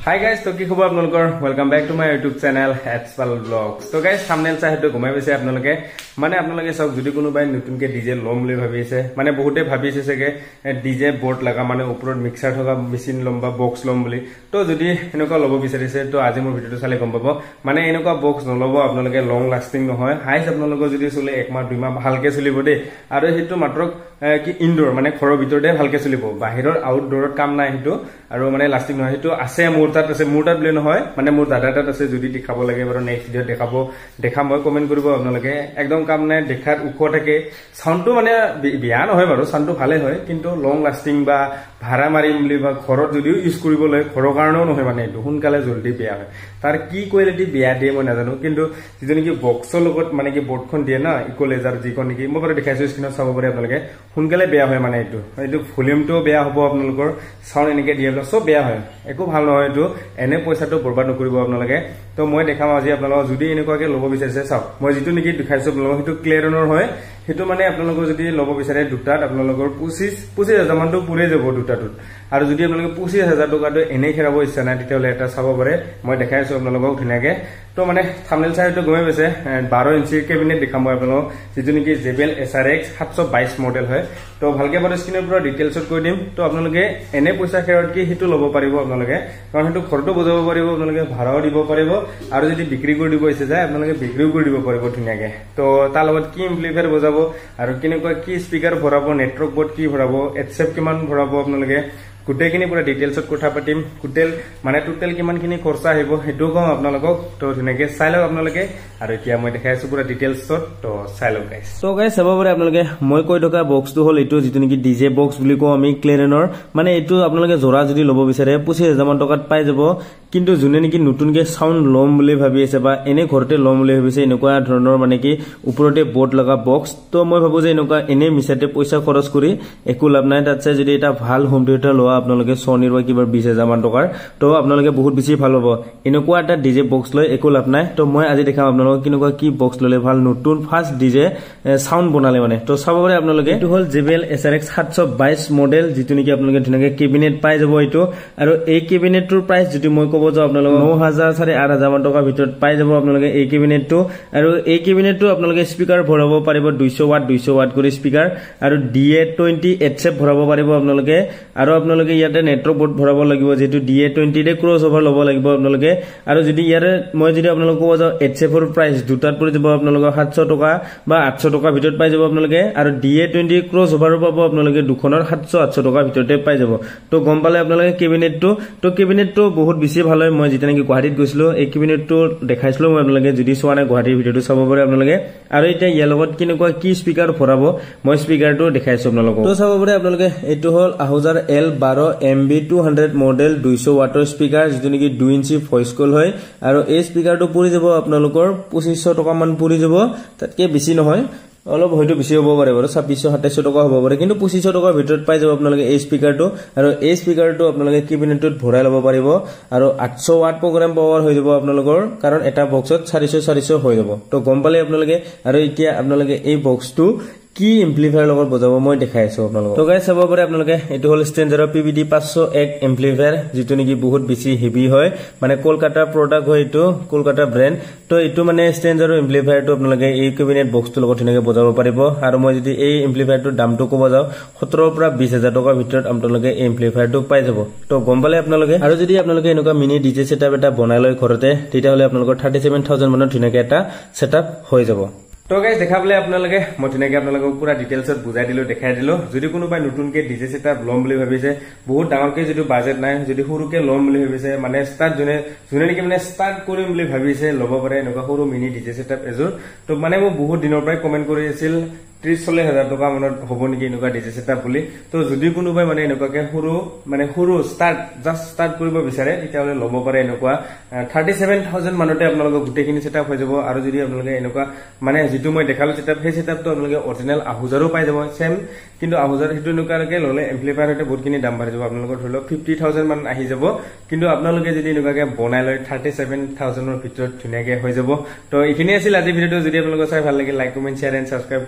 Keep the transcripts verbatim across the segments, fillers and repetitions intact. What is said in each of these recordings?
Hi guys, to ki khobar apnalokor welcome back to my YouTube channel Hatspal Vlogs. So guys, thumbnail cha hetu gumai bese apnaloke mane apnaloke sok jodi kono bai nutun ke D J lom le bhabise mane bohote bhabise sege D J board laga mane uprot mixer thoka machine lom ba box lom boli to jodi enoka lobo bisarise to aji mor video to sale gom pabo mane enoka box no lobo apnaloke long lasting no hoy highs apnaloko jodi sole ek ma dui ma bhalke cholibo de aru hetu matrok ki indoor mane khoro bitor de bhalke cholibo bahiror outdoor kam na hetu aru mane lasting no hetu ase mor tat ase mor tat ble no hoy mane mor dada tat ase jodi dekhabo lage baro next video dekhabo dekha moi comment koribo apnaloke ekdom kam নাই দেখাত উখ থাকে সাউন্ডটো মানে বিয়া নহয় বাৰু সাউন্ডটো ভালে হয় কিন্তু লং লাস্টিং বা ভাড়া মাৰিম বুলি বা ঘৰত যদিও ইউজ কৰিবলৈ ঘৰৰ কাৰণেও নহয় মানে দুহুনকালে জলদি বেয়া হয় তাৰ কি কোৱালিটি বেয়া দিয়ে মই নাজানো কিন্তু যিজনী কি বক্সৰ লগত মানে কি বৰ্ডখন দিয়ে না ইকুৱেলাইজাৰ যিখন কি মই বাৰু দেখাইছো স্ক্ৰিনত চাব পাৰে আপোনালোকে সোনকালে বেয়া হয় মানে এইটো এইটো ভলিউমটো বেয়া হ'ব আপোনালোকৰ সাউন্ড এনেকে দিয়ে সব বেয়া হয় একো ভাল নহয় এইটো এনে পইচাটো বৰবাদ নকৰিব আপোনালোকে তো মই দেখাম আজি আপোনালোকক যদি এনেকুৱাকে ল'ব বিচাৰিছে চাওক মই যিটো নেকি দেখাইছো আপোনালোকক সেইটো ক্লিয়াৰনৰ হয় হেতু মানে আপোনালোকৰ যদি ল'ব বিচাৰে দুটাত আপোনালোকৰ পঁচিছ পঁচিছ হাজাৰ মানটো পুৰে যাব দুটাটোত আৰু যদি আপোনালোকে পঁচিছ হাজাৰ টকাটো এনে খেৰাব ইচ্ছা নাই তেতিয়াহলে এটা চাব পাৰে মই দেখাইছো আপোনালোকক ধুনীয়াকে তো মানে থাম্বনেল চাইটো গমে বেছে বাৰ ইঞ্চি কেবিনেট দেখাম মই আপোনালোকক যিটো নেকি J B L S R X সাতশ বাইশ মডেল হয় তো ভালকে বাৰু স্ক্ৰিনৰ পৰা ডিটেইলছত কৈ দিম তো আপোনালোকে এনে পইচা খেৰত কি হেতু ল'ব পাৰিব আপোনালোকে কাৰণ হেতু ঘৰটো বজাব পাৰিব আপোনালোকে ভাড়াও দিব পাৰিব আৰু যদি বিক্ৰী কৰি দিব ইচ্ছা যায় আপোনালোকে বিক্ৰীও কৰি দিব পাৰিব ধুনীয়াকে তো তাৰ লগত কি এম্প্লিফায়াৰ বজাব আৰু কেনেকুৱা কি স্পিকাৰ ভৰাব নেটৱৰ্ক বোৰ্ড কি ভৰাব এডসেপ কিমান ভৰাব আপোনালোকে গুটেখিনি পুৰা ডিটেইলছত কথা পাতিম গুটেল মানে টোটাল কিমানখিনি খৰচা আহিব হেতু কম আপোনালোকক তো ধুনীয়াকে চাই লওক আপোনালোকে আৰু এতিয়া মই দেখাইছো পুৰা ডিটেইলছত তো চাই লওক গাইস তো গাইস চাব পাৰে আপোনালোকে মই কৈ থকা বক্সটো হল এটো যিটো নেকি ডিজে বক্স বুলি কও আমি ক্লেৰেনৰ মানে এটো আপোনালোকে জোৰা যদি ল'ব বিচাৰে পঁচিছ হাজাৰ মান টকাত পাই যাব কিন্তু জুনে নেকি নতুনকে সাউন্ড লম বুলি ভাবি আছে বা এনে ঘৰতে লম বুলি ভাবিছে এনেকুৱা ধৰণৰ মানে কি ওপৰতে বোৰ্ড লগা বক্স তো মই ভাবো যে এনেকুৱা এনে মিছাতে পইচা খৰচ কৰি একো লাভ নাই তাতছে যদি এটা ভাল হোম থিয়েটাৰ লোৱা আপোনালোকে সনিৰ বা কিবা বিশ হাজাৰ মান টকাৰ তো আপোনালোকে বহুত বেছি ভাল হ'ব এনেকুৱা এটা ডিজে বক্স লৈ একো লাভ নাই তো মই আজি দেখাম আপোনালোকক কিনেকুৱা কি বক্স ললে ভাল নতুন ফাৰ্স্ট ডিজে সাউন্ড বনালে মানে তো চাব পাৰে আপোনালোকে এটো হল J B L S R X সাতশ বাইশ মডেল যিটো নেকি আপোনালোকে ধুনীয়াকে কেবিনেট পাই যাব এটো আৰু এই কেবিনেটৰ প্ৰাইস যদি মই ক'ব যাও আপোনালোকক ন হাজাৰ চাৰে আঠ হাজাৰ মান টকাৰ ভিতৰত পাই যাব আপোনালোকে এই কেবিনেটটো আৰু এই কেবিনেটটো আপোনালোকে স্পিকাৰ ভৰাব পাৰিব দুইশ ওৱাট দুইশ ওৱাট কৰি স্পিকাৰ আৰু ডি এ টুৱেণ্টি এডসেপ ভৰাব পাৰিব আপোনালোকে আৰু আপোনালোকে ইয়াতে নেটৱৰ্ক বোৰ্ড ভৰাব লাগিব যেটো ডি এ টুৱেণ্টি ৰে ক্ৰছ ওভাৰ ল'ব লাগিব আপোনালোকে আৰু যদি ইয়াৰে মই যদি আপোনালোকক ক'ব যাও এডসেপৰ প্ৰাইস দুটাত পৰি যাব আপোনালোকৰ সাতশ টকা বা আঠশ টকা ভিতৰত পাই যাব আপোনালোকে আৰু ডি এ টুৱেণ্টি ক্ৰছ ওভাৰো পাব আপোনালোকে দুখনৰ সাতশ আঠশ টকা ভিতৰতে পাই যাব তো গম পালে আপোনালোকে কেবিনেটটো তো কেবিনেটটো বহুত বেছি ভাল হয় মই যেটা নেকি গুৱাহাটীত গৈছিলো এই কেবিনেটটো দেখাইছিলো মই আপোনালোকে যদি চোৱা নাই গুৱাহাটীৰ ভিডিওটো চাব পাৰে আপোনালোকে আৰু এটা ইয়াৰ লগত কিনেকুৱা কি স্পিকাৰ ভৰাব মই স্পিকাৰটো দেখাইছো আপোনালোকক তো চাব পাৰে আপোনালোকে এটো হল আহুজাৰ এল বাৰ M B two hundred model দুইশ ওৱাটৰ স্পিকাৰ যেটো নেকি দুই ইঞ্চি ভয়েস কল হয় আৰু এই স্পিকাৰটো পৰি যাব আপোনালোকৰ পঁচিছশ টকা মান পৰি যাব তাতকে বেছি নহয় অলপ হয়তো বেছি হ'ব পাৰে বাৰু ছাব্বিছশ সাতাইশ টকা হ'ব পাৰে কিন্তু পঁচিছশ টকাৰ ভিতৰত পাই যাব আপোনালোকে এই স্পিকাৰটো আৰু এই স্পিকাৰটো আপোনালোকে কেবিনেটত ভৰাই ল'ব পাৰিব আৰু আঠশ ওৱাট প্ৰগ্ৰাম পাৱাৰ হৈ যাব আপোনালোকৰ কাৰণ এটা বক্সত চাৰিশ চাৰিশ হৈ যাব তো গম পালে আপোনালোকে আৰু এতিয়া আপোনালোকে এই বক্সটো কি এম্প্লিফায়াৰ লগত বজাব মই দেখাই আছো আপোনালোকক তো গাইস চাব পাৰে আপোনালোকে এটো হল ষ্টেঞ্জাৰৰ পি বি ডি পাঁচশ এক এম্প্লিফায়াৰ যেটো নেকি বহুত বেছি হেভি হয় মানে কলকাতা প্ৰডাক্ট হয় এটো কলকাতা ব্ৰ্যান্ড তো এটো মানে ষ্টেঞ্জাৰৰ এম্প্লিফায়াৰটো আপোনালোকে এই কেবিনেট বক্সটো লগত ধুনীয়াকৈ বজাব পাৰিব আৰু মই যদি এই এম্প্লিফায়াৰটোৰ দামটো ক'ব যাও সোতৰ পৰা বিশ হাজাৰ টকাৰ ভিতৰত আপোনালোকে এই এম্প্লিফায়াৰটো পাই যাব তো গম পালে আপোনালোকে আৰু যদি আপোনালোকে এনেকুৱা মিনি ডিজে সেটআপ এটা বনাই লয় ঘৰতে তেতিয়াহলে আপোনালোকৰ থাৰ্টি ছেভেন থাউজেণ্ড মানত ধুনীয়াকৈ এটা সেটআপ হৈ যাব তো গাইস দেখাবলে আপোনালোকে মই ধুনীয়াকৈ আপোনালোকক পুৰা ডিটেইলছত বুজাই দিলো দেখাই দিলো যদি কোনোবাই নতুনকে ডিজে সেটআপ লম বুলি ভাবিছে বহুত ডাঙৰকে যদি বাজেট নাই যদি সৰুকে লম বুলি ভাবিছে মানে স্টাৰ্ট জনে জনে নেকি মানে স্টাৰ্ট কৰিম বুলি ভাবিছে ল'ব পাৰে এনেকুৱা সৰু মিনি ডিজে সেটআপ এজোৰ তো মানে মই বহুত দিনৰ পৰাই কমেন্ট কৰি আছিল ত্ৰিশ চল্লিশ হাজাৰ টকা মানত হ'ব নেকি এনেকুৱা ডিজে সেটআপ বুলি তো যদি কোনোবাই মানে এনেকুৱাকে সৰু মানে সৰু স্টাৰ্ট জাস্ট স্টাৰ্ট কৰিব বিচাৰে তেতিয়াহলে ল'ব পাৰে এনেকুৱা থাৰ্টি ছেভেন থাউজেণ্ড মানতে আপোনালোকৰ গুটেখিনি সেটআপ হৈ যাব আৰু যদি আপোনালোকে এনেকুৱা মানে যেটো মই দেখালো সেটআপ সেই সেটআপটো আপোনালোকে অৰিজিনাল আহুজাৰো পাই যাব সেম কিন্তু আহুজাৰ হেতু এনেকুৱাকে ল'লে এম্প্লিফায়াৰ হতে বহুতখিনি দাম বাঢ়ি যাব আপোনালোকৰ ধৰি লওক ফিফটি থাউজেণ্ড মান আহি যাব কিন্তু আপোনালোকে যদি এনেকুৱাকে বনাই লয় থাৰ্টি ছেভেন থাউজেণ্ডৰ ভিতৰত ধুনীয়াকৈ হৈ যাব তো এইখিনি আছিল আজি ভিডিওটো যদি আপোনালোকৰ চাই ভাল লাগে like comment share and subscribe কৰি দিবলৈ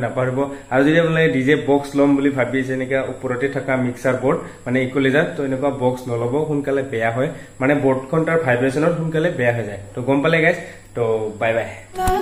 নাপাহৰিব আৰু যদি আপোনালোকে ডিজে বক্স ল'ম বুলি ভাবি আছে এনেকা ওপৰতে থকা মিক্সাৰ বৰ্ড মানে ইকুৱেলাইজাৰ তো এনেকুৱা বক্স নল'ব সোনকালে বেয়া হয় মানে বৰ্ডখন তাৰ ভাইব্ৰেচনত সোনকালে বেয়া হৈ যায় তো গম পালে গাইজ তো বাই বাই